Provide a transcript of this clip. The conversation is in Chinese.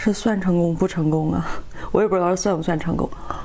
是算成功不成功啊？我也不知道算不算成功。